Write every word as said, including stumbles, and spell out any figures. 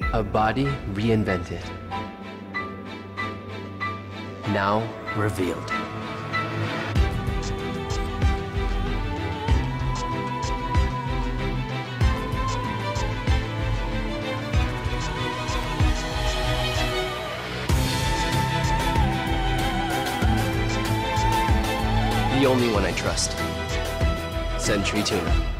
A body reinvented. Now revealed. The only one I trust. Century Tuna.